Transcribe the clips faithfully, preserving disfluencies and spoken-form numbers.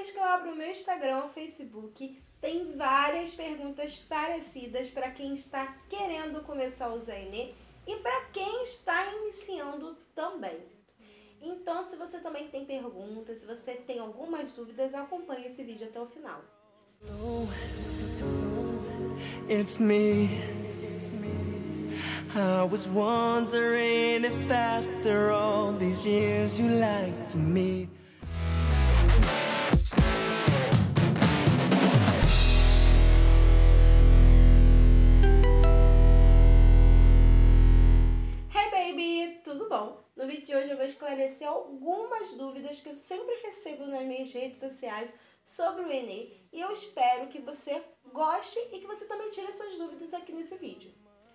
vez que eu abro o meu Instagram ou Facebook, tem várias perguntas parecidas para quem está querendo começar a usar Enê e para quem está iniciando também. Então, se você também tem perguntas, se você tem algumas dúvidas, acompanhe esse vídeo até o final. It's me. I was wondering if after all these years you like to meet. Hey baby, tudo bom? No vídeo de hoje eu vou esclarecer algumas dúvidas que eu sempre recebo nas minhas redes sociais sobre o Enê e eu espero que você goste e que você também tire suas dúvidas aqui nesse vídeo.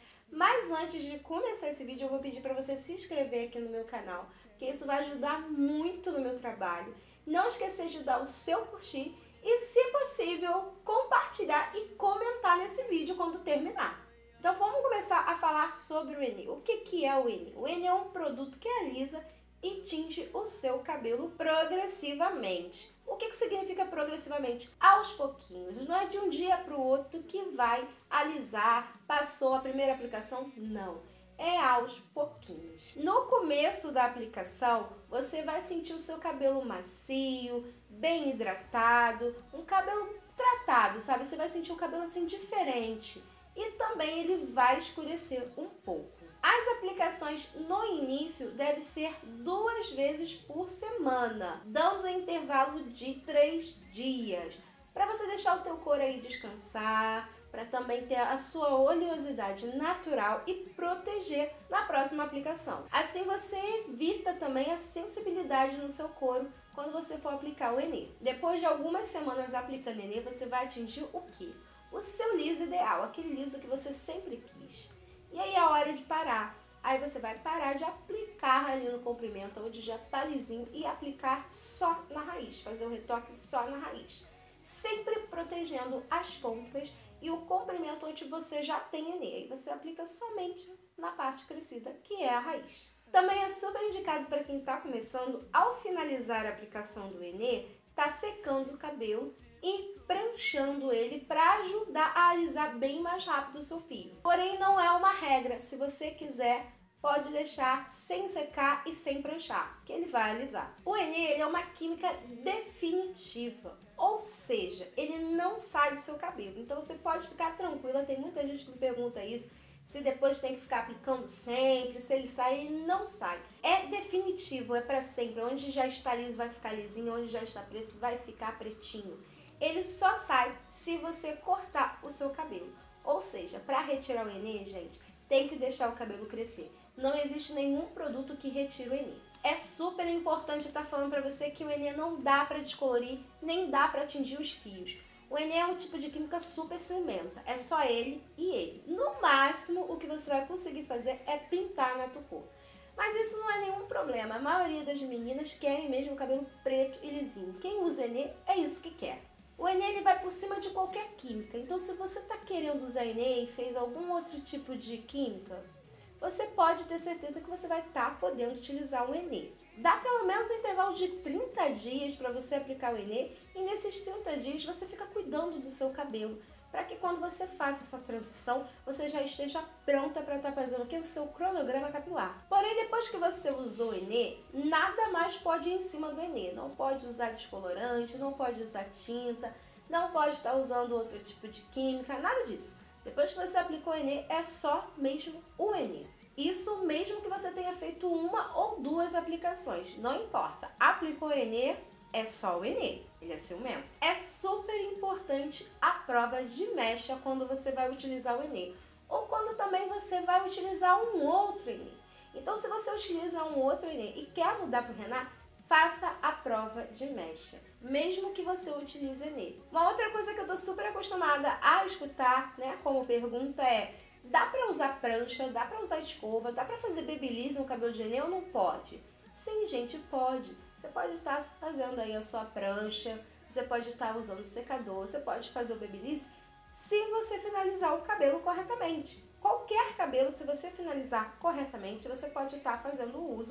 Mas antes de começar esse vídeo, eu vou pedir para você se inscrever aqui no meu canal, porque isso vai ajudar muito no meu trabalho. Não esquecer de dar o seu curtir e, se possível, compartilhar e comentar nesse vídeo quando terminar. Então vamos começar a falar sobre o Enê. O que, que é o Enê? O Enê é um produto que alisa e tinge o seu cabelo progressivamente. O que, que significa progressivamente? Aos pouquinhos, não é de um dia para o outro que vai alisar, passou a primeira aplicação, não. É aos pouquinhos. No começo da aplicação, você vai sentir o seu cabelo macio, bem hidratado, um cabelo tratado, sabe? Você vai sentir o cabelo assim diferente e também ele vai escurecer um pouco. As aplicações no início devem ser duas vezes por semana, dando um intervalo de três dias, para você deixar o teu couro aí descansar, para também ter a sua oleosidade natural e proteger na próxima aplicação. Assim você evita também a sensibilidade no seu couro quando você for aplicar o Enê. Depois de algumas semanas aplicando Enê, você vai atingir o quê? O seu liso ideal, aquele liso que você sempre quis. E aí é a hora de parar. Aí você vai parar de aplicar ali no comprimento, onde já tá lisinho, e aplicar só na raiz, fazer o retoque só na raiz. Sempre protegendo as pontas e o comprimento onde você já tem Enê. Aí você aplica somente na parte crescida, que é a raiz. Também é super indicado para quem está começando, ao finalizar a aplicação do Enê, tá secando o cabelo e pranchando ele para ajudar a alisar bem mais rápido o seu fio. Porém, não é uma regra. Se você quiser, pode deixar sem secar e sem pranchar, que ele vai alisar. O Enê ele é uma química definitiva, ou seja, ele não sai do seu cabelo. Então você pode ficar tranquila, tem muita gente que me pergunta isso, se depois tem que ficar aplicando sempre, se ele sai, ele não sai. É definitivo, é para sempre. Onde já está liso vai ficar lisinho, onde já está preto vai ficar pretinho. Ele só sai se você cortar o seu cabelo. Ou seja, para retirar o Enê, gente, tem que deixar o cabelo crescer. Não existe nenhum produto que retire o Enê. É super importante estar falando para você que o Enê não dá para descolorir, nem dá para atingir os fios. O Enê é um tipo de química super ciumenta. É só ele e ele. No máximo, o que você vai conseguir fazer é pintar na tua cor. Mas isso não é nenhum problema. A maioria das meninas querem mesmo o cabelo preto e lisinho. Quem usa Enê é isso que quer. O Enê ele vai por cima de qualquer química, então se você está querendo usar Enê e fez algum outro tipo de química, você pode ter certeza que você vai estar tá podendo utilizar o Enê. Dá pelo menos um intervalo de trinta dias para você aplicar o Enê e nesses trinta dias você fica cuidando do seu cabelo, para que quando você faça essa transição, você já esteja pronta para estar tá fazendo aqui o seu cronograma capilar. Porém, depois que você usou o Enê, nada mais pode ir em cima do Enê. Não pode usar descolorante, não pode usar tinta, não pode estar usando outro tipo de química, nada disso. Depois que você aplicou o Enê, é só mesmo o Enê. Isso mesmo que você tenha feito uma ou duas aplicações, não importa. Aplicou o Enê, é só o Enê, ele é ciumento. É super importante a prova de mecha quando você vai utilizar o Enê, ou quando também você vai utilizar um outro Enê. Então, se você utiliza um outro Enê e quer mudar para o Rená, faça a prova de mecha, mesmo que você utilize Enê. Uma outra coisa que eu tô super acostumada a escutar, né, como pergunta é: dá para usar prancha, dá para usar escova, dá para fazer babyliss no cabelo de Enê ou não pode? Sim, gente, pode. Você pode estar fazendo aí a sua prancha, você pode estar usando secador, você pode fazer o babyliss se você finalizar o cabelo corretamente. Qualquer cabelo, se você finalizar corretamente, você pode estar fazendo o uso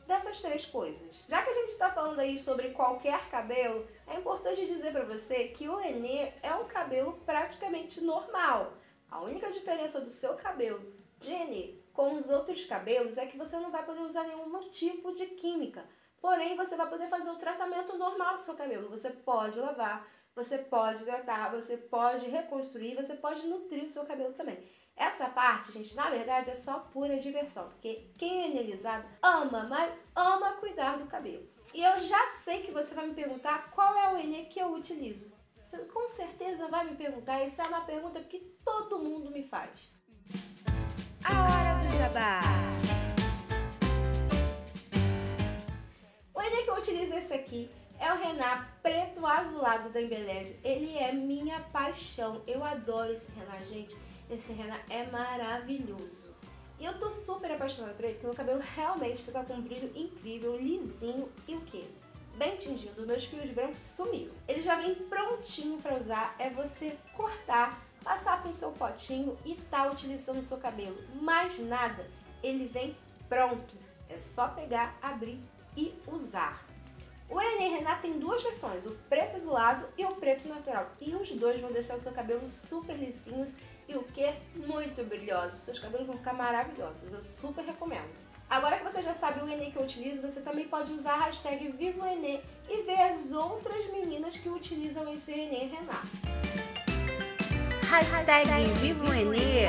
dessas três coisas. Já que a gente está falando aí sobre qualquer cabelo, é importante dizer para você que o Enê é um cabelo praticamente normal. A única diferença do seu cabelo de Enê com os outros cabelos é que você não vai poder usar nenhum tipo de química. Porém, você vai poder fazer o tratamento normal do seu cabelo. Você pode lavar, você pode hidratar, você pode reconstruir, você pode nutrir o seu cabelo também. Essa parte, gente, na verdade é só pura diversão, porque quem é enelizado ama, mas ama cuidar do cabelo. E eu já sei que você vai me perguntar qual é o Enê que eu utilizo. Você com certeza vai me perguntar, essa é uma pergunta que todo mundo me faz. A hora do jabá! O Enê que eu utilizo é esse aqui. É o Rená preto azulado da Embeleze. Ele é minha paixão. Eu adoro esse Rená, gente. Esse Rená é maravilhoso. E eu tô super apaixonada por ele, porque meu cabelo realmente fica com um brilho incrível, lisinho e o quê? Bem tingido. Meus fios brancos sumiram. Ele já vem prontinho para usar. É você cortar, passar pro seu potinho e tá utilizando o seu cabelo. Mais nada. Ele vem pronto. É só pegar, abrir e usar. O Enê Rená tem duas versões, o preto azulado e o preto natural. E os dois vão deixar o seu cabelo super lisinhos e o que? Muito brilhosos. Seus cabelos vão ficar maravilhosos, eu super recomendo. Agora que você já sabe o Enê que eu utilizo, você também pode usar a hashtag VivoEnê e ver as outras meninas que utilizam esse Enê Rená. Hashtag VivoEnê.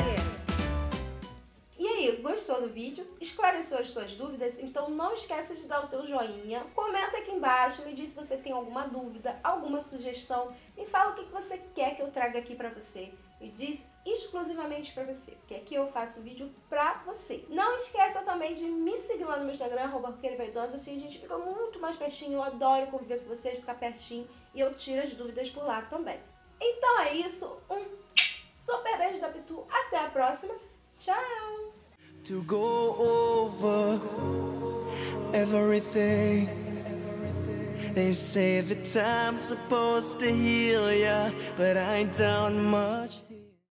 E aí, gostou do vídeo? Esclareceu as suas dúvidas? Então não esqueça de dar o teu joinha, comenta aqui embaixo, me diz se você tem alguma dúvida, alguma sugestão, me fala o que você quer que eu traga aqui pra você. Me diz exclusivamente pra você, porque aqui eu faço vídeo pra você. Não esqueça também de me seguir lá no meu Instagram, arroba roqueirevaidosa, assim a gente fica muito mais pertinho, eu adoro conviver com vocês, ficar pertinho e eu tiro as dúvidas por lá também. Então é isso, um super beijo da Pitu, até a próxima, tchau! To go over everything. They say that time's supposed to heal ya, but I ain't done much.